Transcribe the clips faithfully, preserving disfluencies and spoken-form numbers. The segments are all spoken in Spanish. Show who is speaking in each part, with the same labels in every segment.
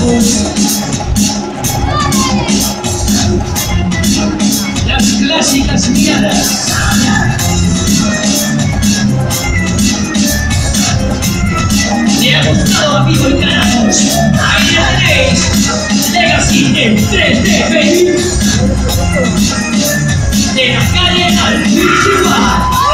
Speaker 1: Las clásicas miradas. ¿Le ha gustado a Vivo el Carajos? Ahí la tenéis. Legacy en tres D, baby. De la calle al principal.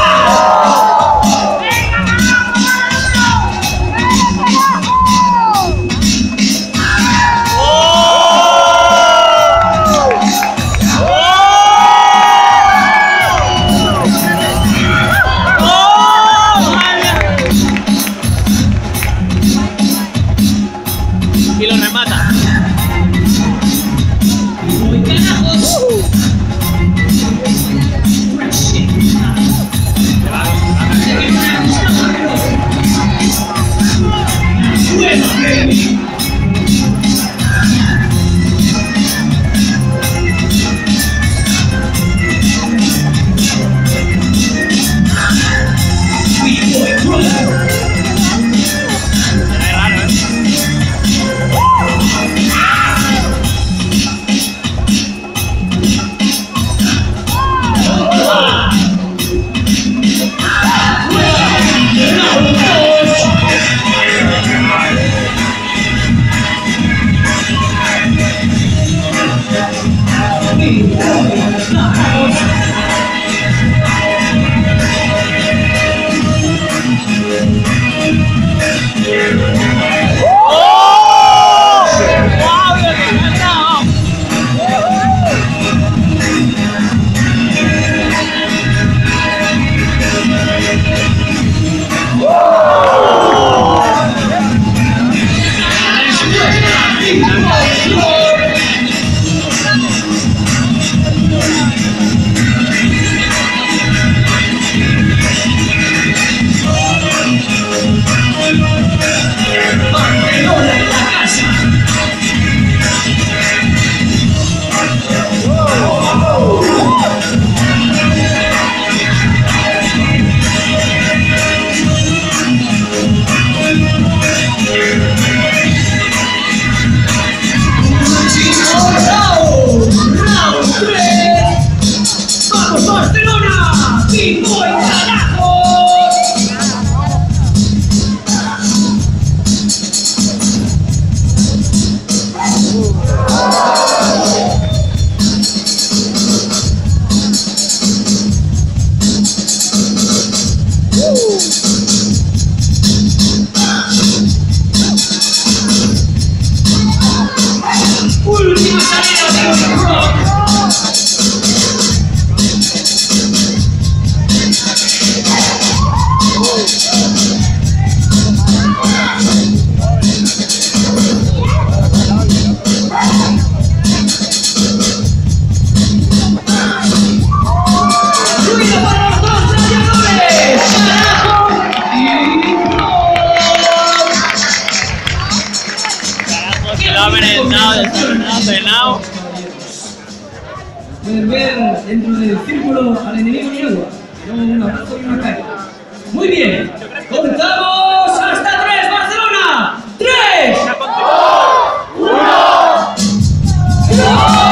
Speaker 2: Y lo remata.
Speaker 1: Muy Carajos. Bueno, baby. Última salida de los Rock. Ruido para los dos gladiadores. Carajos y
Speaker 2: Carajos se lo ha merendado, desordenado, frenado.
Speaker 1: Poder ver dentro del círculo al enemigo ni agua, pero un abrazo y una calle. Muy bien, contamos hasta tres, Barcelona. ¡Tres! ¡Dos! ¡Uno!